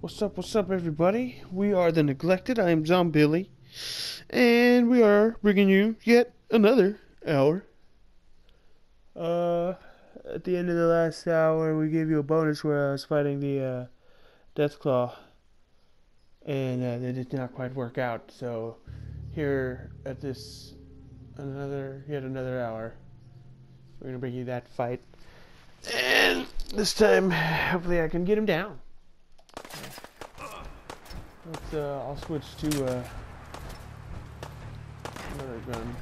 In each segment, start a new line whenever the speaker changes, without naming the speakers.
What's up, everybody? We are the Neglected. I am John Billy, and we are bringing you yet another hour. At the end of the last hour, we gave you a bonus where I was fighting the Deathclaw, and that did not quite work out. So here at this yet another hour, we're gonna bring you that fight, and this time, hopefully, I can get him down. I'll switch to another gun.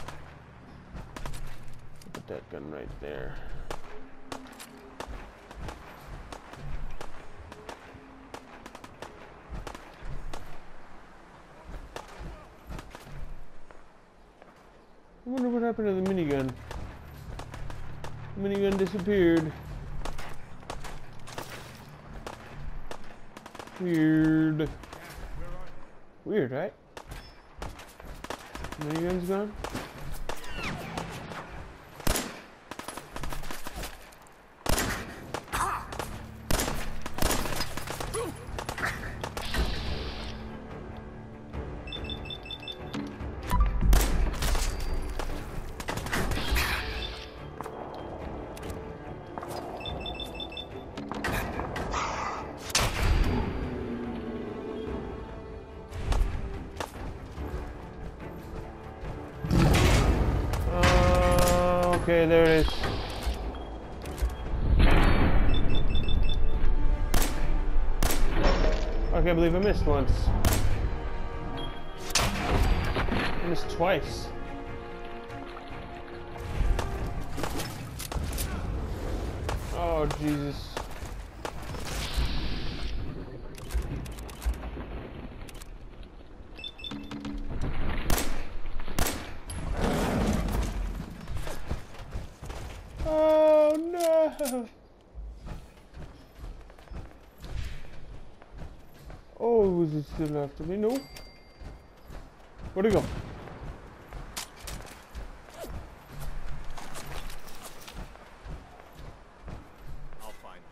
Put that gun right there. I wonder what happened to the minigun. The minigun disappeared. Weird. Weird, right? Minigun's gone? Okay, there it is. I can't believe I missed once. I missed twice. Oh, Jesus. Oh no! Oh, is it still after me? No. Where'd he go?
I'll find him.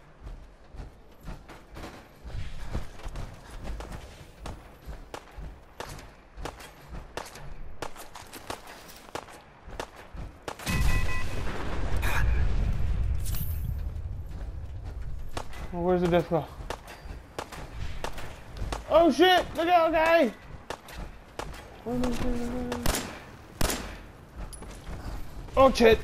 Oh, where's the Deathclaw? Oh shit! Look out, guy! Oh shit!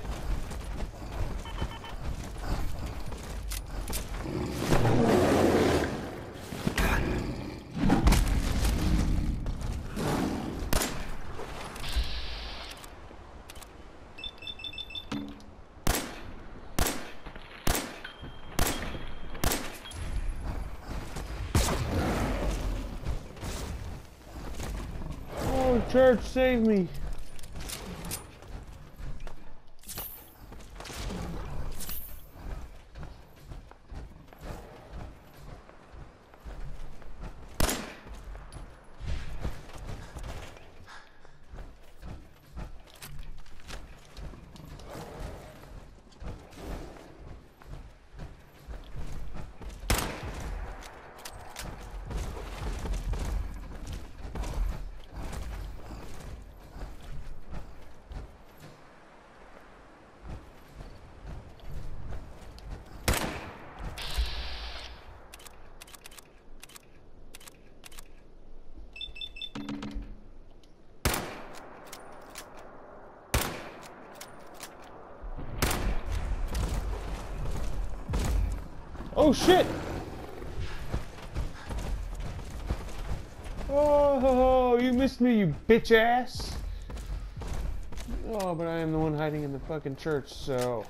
Church, save me! Oh shit! Oh, you missed me, you bitch ass! Oh, but I am the one hiding in the fucking church, so...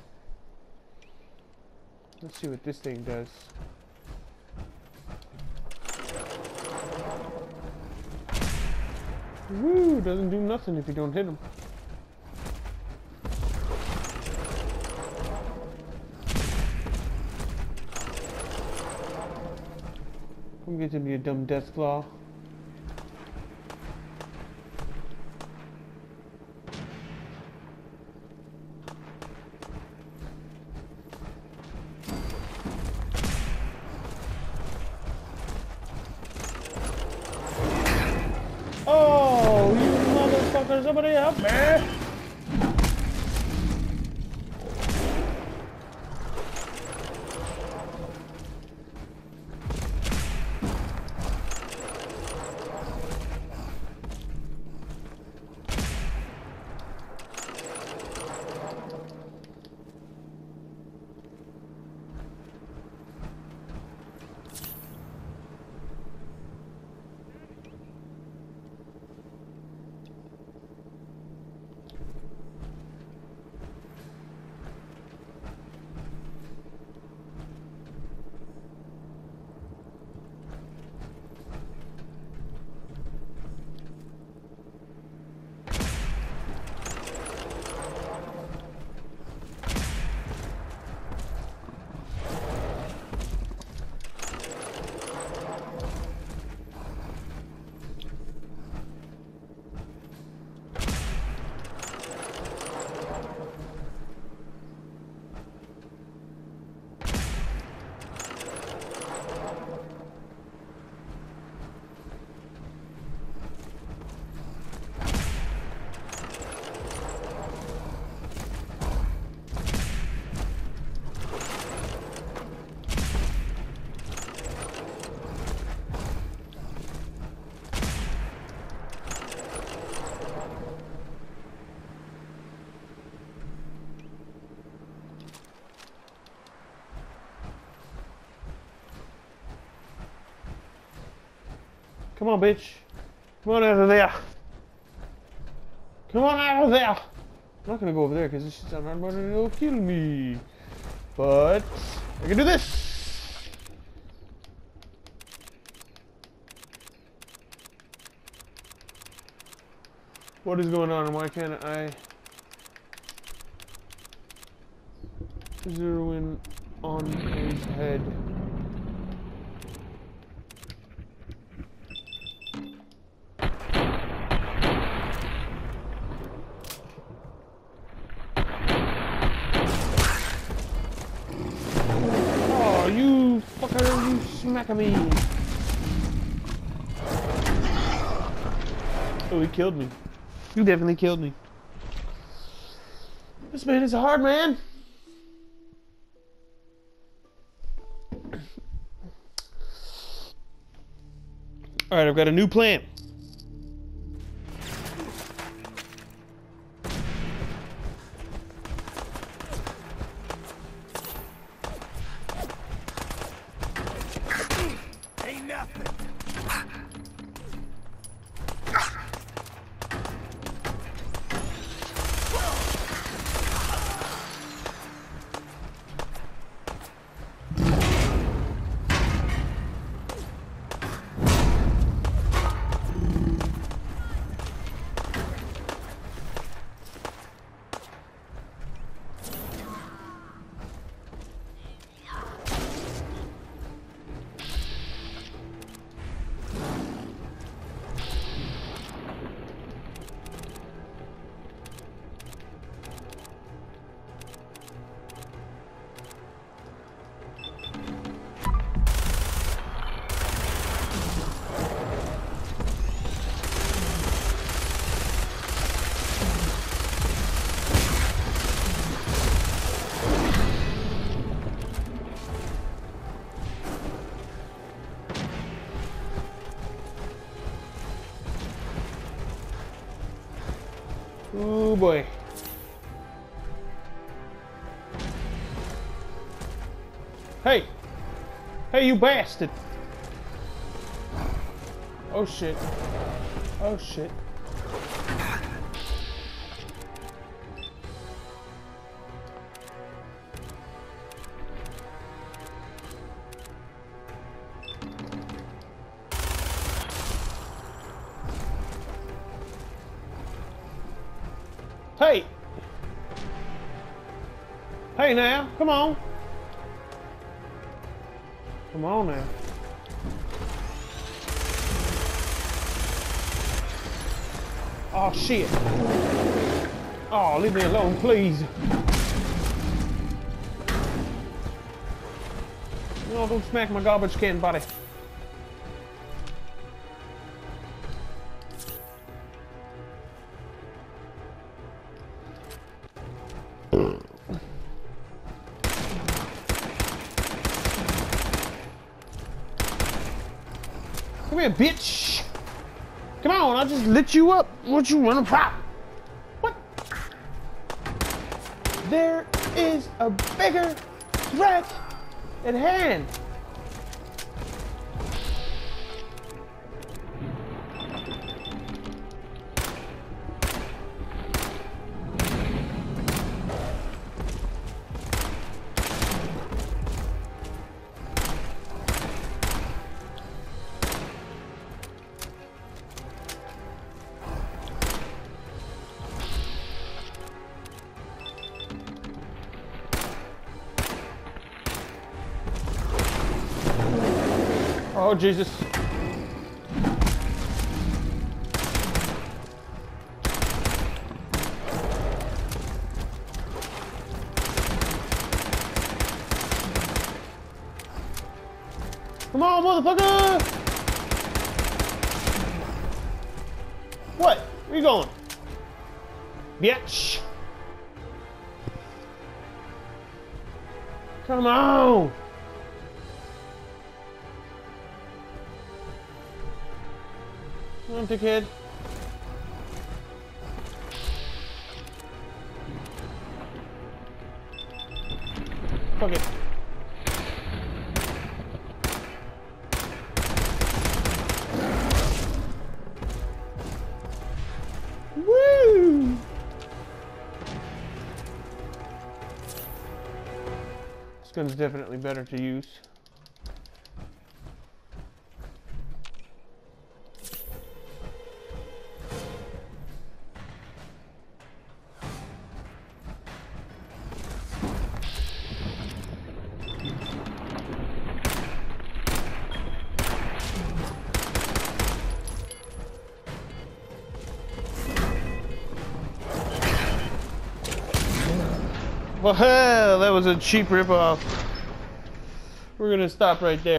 Let's see what this thing does. Woo! Doesn't do nothing if you don't hit him. Come get him, you dumb Deathclaw. somebody help me! Come on, bitch. Come on out of there. Come on out of there. I'm not gonna go over there because this shit's on hard mode and it'll kill me. But I can do this. What is going on and why can't I zero in on his head? You smacking me. Oh, he killed me. You definitely killed me. This man is a hard man. Alright, I've got a new plan. Oh boy. Hey! Hey, you bastard! Oh shit. Oh shit. Hey! Hey now, come on! Come on now. Oh shit! Oh, leave me alone, please! No, don't smack my garbage can, buddy. Come here, bitch. Come on, I just lit you up. What you wanna pop? What? There is a bigger threat at hand. Oh, Jesus. Come on, motherfucker! What? Where you going? Bitch! Come on! Come on, dickhead. Fuck it. Woo! This gun's definitely better to use. Well, hell, that was a cheap ripoff. We're gonna stop right there.